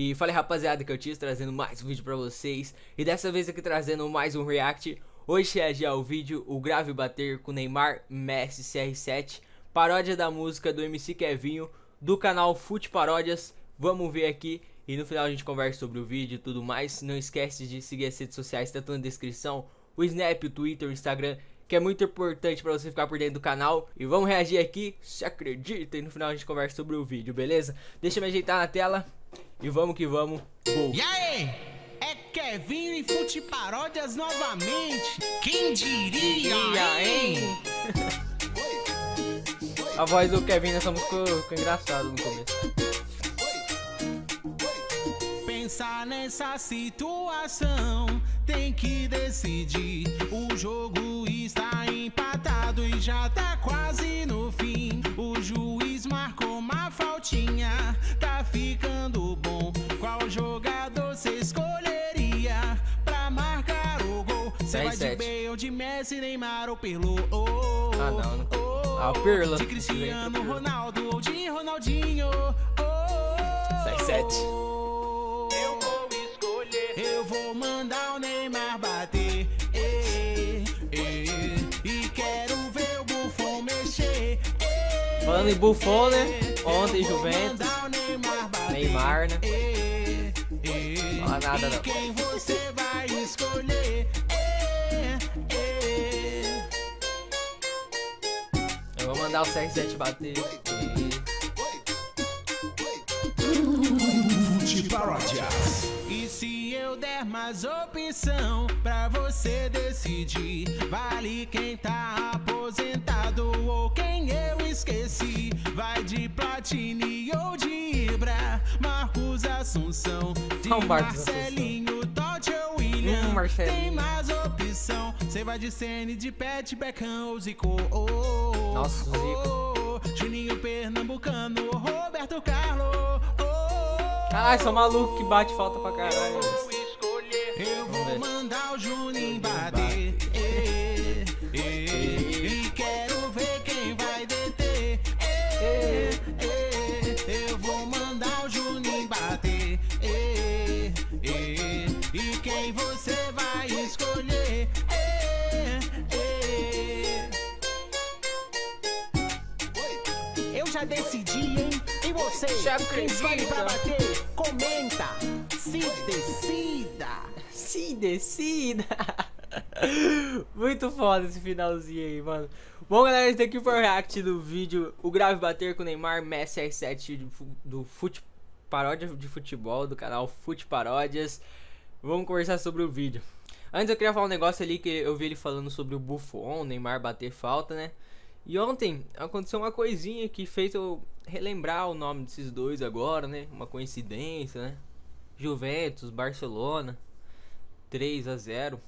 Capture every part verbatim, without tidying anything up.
E falei rapaziada que eu tinha trazendo mais um vídeo pra vocês. E dessa vez aqui trazendo mais um react. Hoje reagir ao vídeo O Grave Bater com Neymar, Messi, C R sete. Paródia da música do M C Kevinho, do canal Fute Paródias. Vamos ver aqui e no final a gente conversa sobre o vídeo e tudo mais. Não esquece de seguir as redes sociais, tá tudo na descrição. O Snap, o Twitter, o Instagram, que é muito importante pra você ficar por dentro do canal. E vamos reagir aqui, se acredita, e no final a gente conversa sobre o vídeo, beleza? Deixa eu me ajeitar na tela e vamos que vamos. Gol! E aí? É Kevinho e Fute Paródias novamente. Quem diria, hein? A voz do Kevin nessa música ficou engraçada no começo. Pensar nessa situação, tem que decidir. O jogo está empatado e já tá quase no fim. O juiz marcou uma faltinha, tá ficando bom. Qual jogador cê escolheria pra marcar o gol? Cê vai de Bale ou de Messi, Neymar ou Pirlo? Oh, ah, não, não. Oh, ah, o Pirlo. De Cristiano Ronaldo ou de Ronaldinho? Oh, C R sete. Eu vou escolher, eu vou mandar o Neymar bater. Eh, eh, e quero ver o Buffon mexer. Eh, Falando em Buffon, né? Ontem Juventus, Neymar, Neymar, né? Eh, eh, Fala nada não. Quem você vai escolher? Eh, eh. Eu vou mandar o C R sete bater. Fute Paródias. E se eu der mais opção pra você decidir, vale quem tá aposentado ou quem eu esqueci. Vai de Platini ou de Ibra, Marcos Assunção, de Não, Marcos Marcelinho, Totti ou William. Hum, Tem mais opção. Você vai de Ceni, de Pet, Beckham ou Zico. Oh, Nossa, Zico. oh, Juninho Pernambucano, Roberto Carlos. Ai, sou maluco que bate falta pra caralho. Eu vou mandar o Juninho bater. Eh, eh, e quero ver quem vai deter. Eh, eh, eu vou mandar o Juninho bater. Eh, eh, e quem você vai escolher? Eh, eh. Eu já decidi, hein? E você? Já Quem escolhe pra acredita? bater? Comenta. Se decida. Se decida. Muito foda esse finalzinho aí, mano. Bom, galera, esse daqui foi o react do vídeo O Grave Bater com Neymar, Messi, C R sete do Fute Paródia de Futebol, do canal Fute Paródias. Vamos conversar sobre o vídeo. Antes eu queria falar um negócio ali que eu vi ele falando sobre o Buffon, Neymar bater falta, né? E ontem aconteceu uma coisinha que fez eu relembrar o nome desses dois agora, né? Uma coincidência, né? Juventus, Barcelona, três a zero.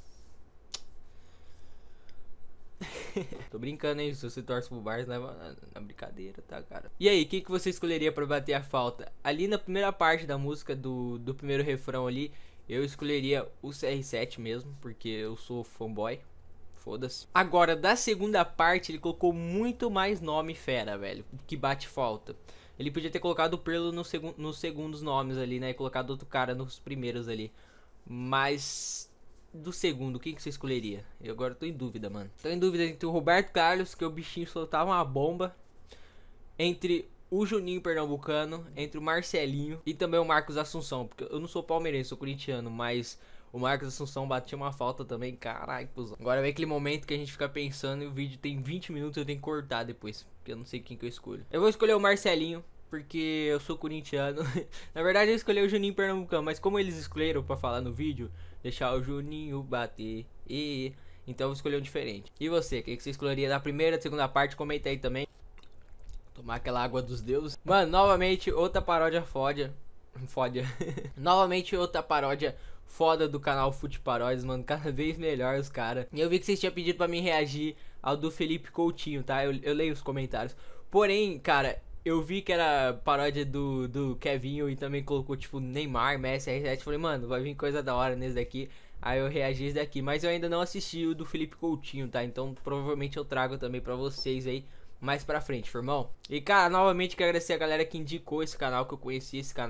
Tô brincando, hein? Se você torce pro Barça, leva na, na brincadeira, tá, cara? E aí, o que, que você escolheria pra bater a falta? Ali na primeira parte da música, do, do primeiro refrão ali, eu escolheria o C R sete mesmo, porque eu sou fanboy. Foda-se. Agora, da segunda parte, ele colocou muito mais nome fera, velho, que bate falta. Ele podia ter colocado o Pirlo no segu nos segundos nomes ali, né? E colocado outro cara nos primeiros ali. Mas do segundo, quem que você escolheria? Eu agora tô em dúvida, mano. Tô em dúvida entre o Roberto Carlos, que o bichinho soltava uma bomba, entre o Juninho Pernambucano, entre o Marcelinho e também o Marcos Assunção. Porque eu não sou palmeirense, sou corintiano, mas o Marcos Assunção batia uma falta também, caralho, cuzão. Agora vem aquele momento que a gente fica pensando e o vídeo tem vinte minutos e eu tenho que cortar depois, porque eu não sei quem que eu escolho. Eu vou escolher o Marcelinho, porque eu sou corintiano. Na verdade eu escolhi o Juninho Pernambucano, mas como eles escolheram pra falar no vídeo, deixar o Juninho bater, e então eu vou escolher um diferente. E você, quem que você escolheria da primeira, da segunda parte? Comenta aí também. Tomar aquela água dos deuses. Mano, novamente outra paródia foda. Foda. Novamente outra paródia foda do canal Fute Paródias, mano, cada vez melhor os caras. E eu vi que vocês tinham pedido pra mim reagir ao do Felipe Coutinho, tá? Eu, eu leio os comentários. Porém, cara, eu vi que era paródia do, do Kevinho e também colocou, tipo, Neymar, Messi, C R sete. Falei, mano, vai vir coisa da hora nesse daqui. Aí eu reagi esse daqui, mas eu ainda não assisti o do Felipe Coutinho, tá? Então provavelmente eu trago também pra vocês aí mais pra frente, firmão. E cara, novamente quero agradecer a galera que indicou esse canal, que eu conheci esse canal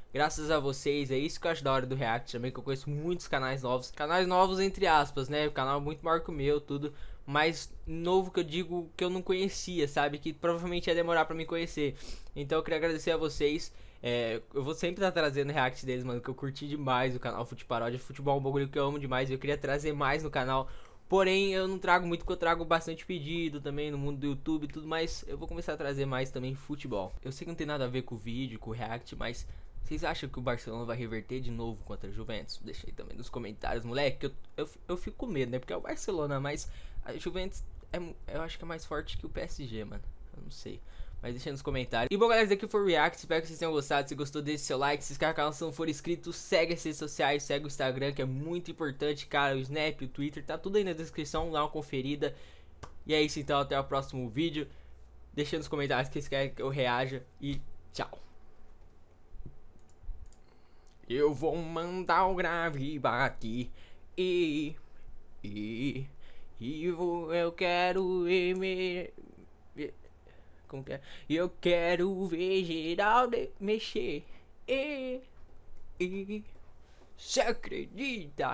Graças a vocês, é isso que eu acho da hora do React também, que eu conheço muitos canais novos. Canais novos entre aspas, né? O canal muito maior que o meu, tudo. Mas novo que eu digo que eu não conhecia, sabe? Que provavelmente ia demorar pra me conhecer. Então eu queria agradecer a vocês. É, eu vou sempre estar trazendo react deles, mano, que eu curti demais o canal Fute Paródia. Futebol é um bagulho que eu amo demais e eu queria trazer mais no canal. Porém, eu não trago muito, porque eu trago bastante pedido também no mundo do YouTube e tudo, mas eu vou começar a trazer mais também futebol. Eu sei que não tem nada a ver com o vídeo, com o react, mas vocês acham que o Barcelona vai reverter de novo contra a Juventus? Deixa aí também nos comentários, moleque, eu, eu, eu fico com medo, né, porque é o Barcelona, mas a Juventus, é, eu acho que é mais forte que o P S G, mano, eu não sei. Mas deixa nos comentários. E bom, galera, esse daqui foi o React. Espero que vocês tenham gostado. Se gostou, deixe seu like. Se inscreve no canal se não for inscrito. Segue as redes sociais. Segue o Instagram, que é muito importante, cara. O Snap, o Twitter. Tá tudo aí na descrição. Dá uma conferida. E é isso, então. Até o próximo vídeo. Deixa nos comentários que vocês querem que eu reaja. E tchau. Eu vou mandar o grave bater. E... E... E vou, eu quero... Me... Como que é? Eu quero ver Geraldo mexer. E, e, se acredita?